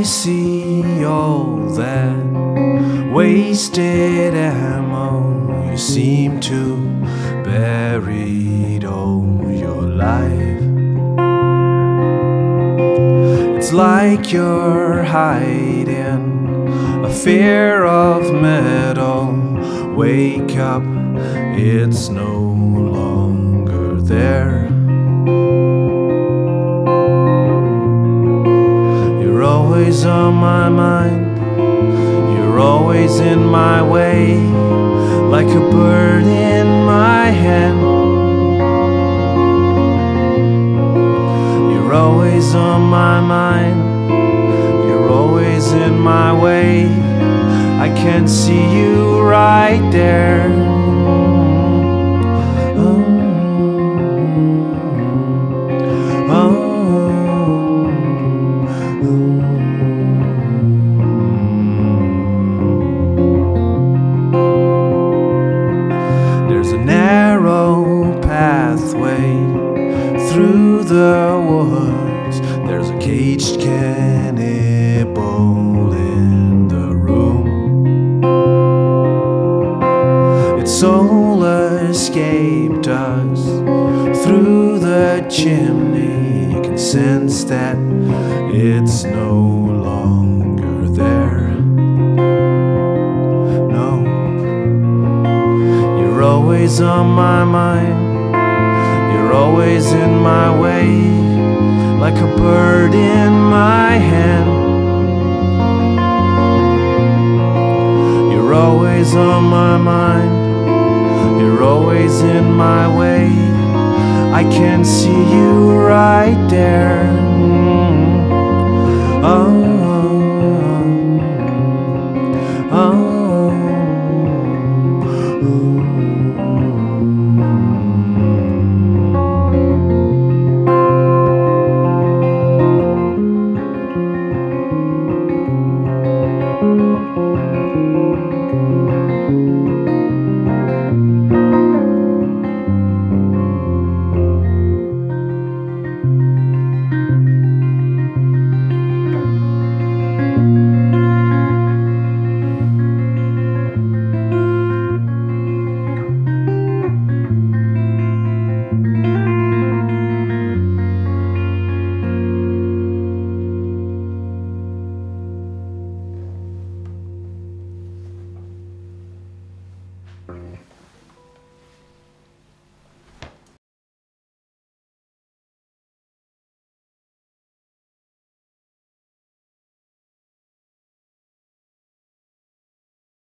I see all that wasted ammo, you seem to buried all your life. It's like you're hiding a fear of metal. Wake up, it's no longer there. You're always on my mind, you're always in my way, like a bird in my hand. You're always on my mind, you're always in my way. I can see you right there. There's a narrow pathway through the woods. There's a caged cannibal in the room. Its soul escaped us through the chimney. You can sense that it's no longer there. No, you're always on my mind, you're always in my way, like a bird in my hand. You're always on my mind, you're always in my way. I can see you right there. Oh.